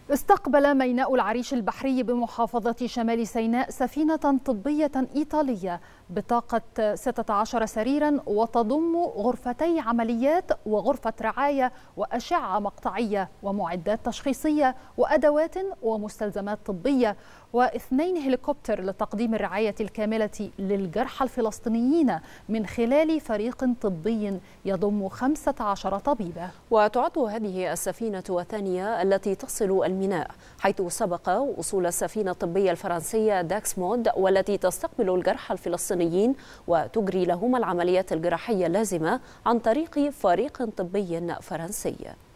استقبل ميناء العريش البحري بمحافظة شمال سيناء سفينة طبية إيطالية بطاقة 16 سريرا وتضم غرفتي عمليات وغرفة رعاية وأشعة مقطعية ومعدات تشخيصية وأدوات ومستلزمات طبية واثنين هليكوبتر لتقديم الرعاية الكاملة للجرحى الفلسطينيين من خلال فريق طبي يضم 15 طبيبا. وتعد هذه السفينة الثانية التي تصل الميناء، حيث سبق وصول السفينة الطبية الفرنسية داكسمود والتي تستقبل الجرحى الفلسطينيين وتجري لهم العمليات الجراحية اللازمة عن طريق فريق طبي فرنسي.